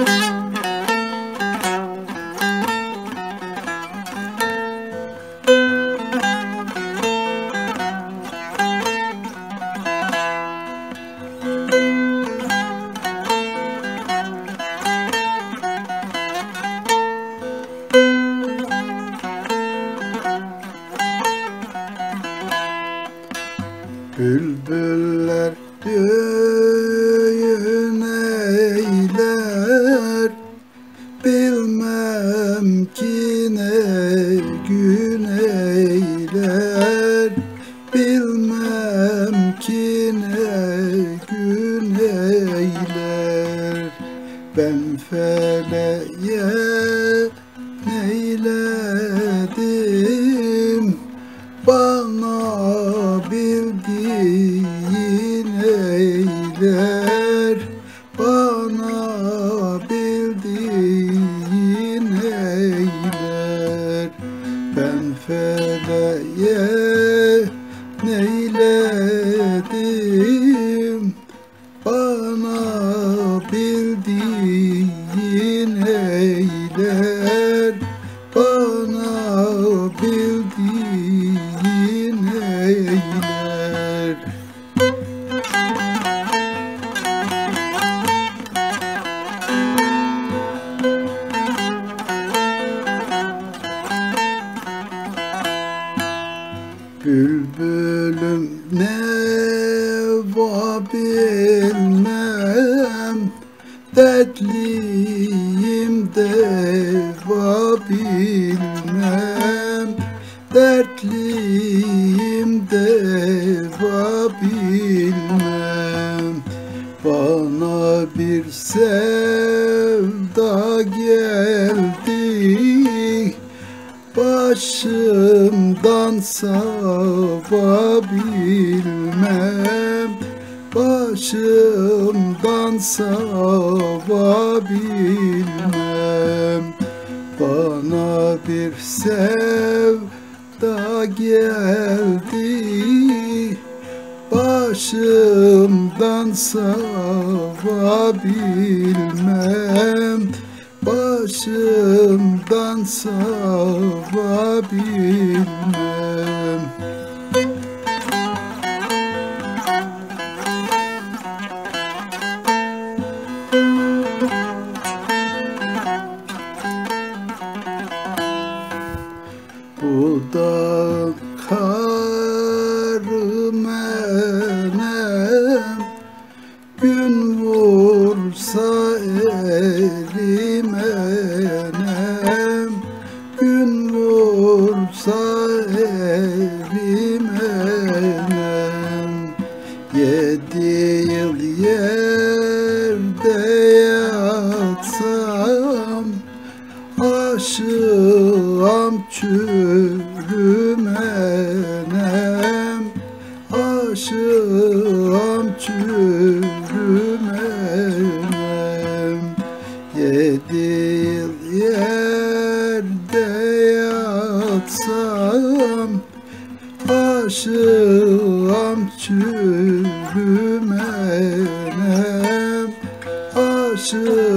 Bülbüller düğün eyler, bilmem ki ne gün eyler, bilmem ki ne gün eyler. Ben feleğe neyledim, bana bildiğin eyler, bana bildiğin eyler. Ben feleğe neyledim, bana bildiğin eyler, bana bildiğin eyler. Bülbülüm ne var bilmem, dertliyim deva bilmem, dertliyim deva bilmem. Bana bir sevda geldi, başımdan sava bilmem, başımdan sava bilmem. Bana bir sevda geldi, başımdan sava bilmem, başımdan sava bilmem. Bu da karı menem, gün vursa erimenem, gün vursa erimenem. 7 yıl yerde yatsam, aşığım çürümenem, aşığım çürümenem. 7 yıl yerde yatsam, aşığım çürümenem, aşığım